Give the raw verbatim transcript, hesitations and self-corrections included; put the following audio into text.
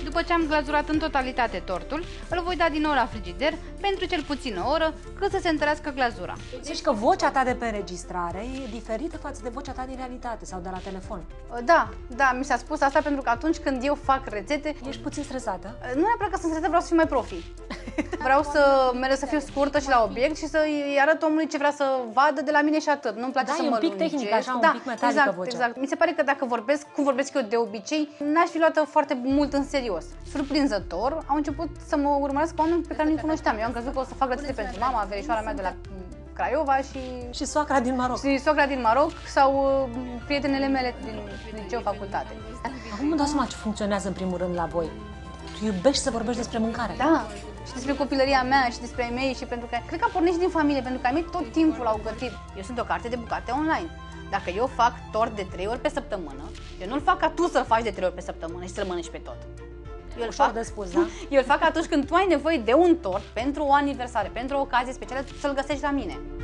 după ce am glazurat în totalitate tortul, îl voi da din nou la frigider pentru cel puțin o oră, cât să se întărească glazura. Zici că vocea ta de pe înregistrare e diferită față de vocea ta din realitate sau de la telefon. Da, da, mi s-a spus asta pentru că atunci când eu fac rețete... Ești puțin stresată? Nu neapărat că sunt stresată, vreau să fiu mai profi. Vreau să mereu să fiu scurtă și la obiect și să-i arăt omului ce vrea să vadă de la mine și atât. Nu-mi place Da, să e mă un pic lungesc. tehnic, așa, un da, pic metalică exact, vocea. exact. Mi se pare că dacă vorbesc, cum vorbesc eu de obicei, n-aș fi luată foarte mult în serios. Surprinzător, au început să mă urmăresc oameni pe care nu-i cunoșteam. Eu am crezut că o să fac rețete pentru mama, verișoara mea de la Craiova și... Și soacra din Maroc. Și soacra din Maroc sau uh, prietenele mele din liceu, facultate. Acum îmi dau seama ce funcționează în primul rând la voi. Tu iubești să vorbești despre mâncare. Da, și despre copilăria mea și despre ai mei și pentru că cred că a pornit și din familie, pentru că ai mei tot timpul au gătit. Eu sunt o carte de bucate online. Dacă eu fac tort de trei ori pe săptămână, eu nu-l fac ca tu să-l faci de trei ori pe săptămână și să-l mănânci pe tot. Eu îl fac, de spus, da? Eu îl fac atunci când tu ai nevoie de un tort pentru o aniversare, pentru o ocazie specială, să-l găsești la mine.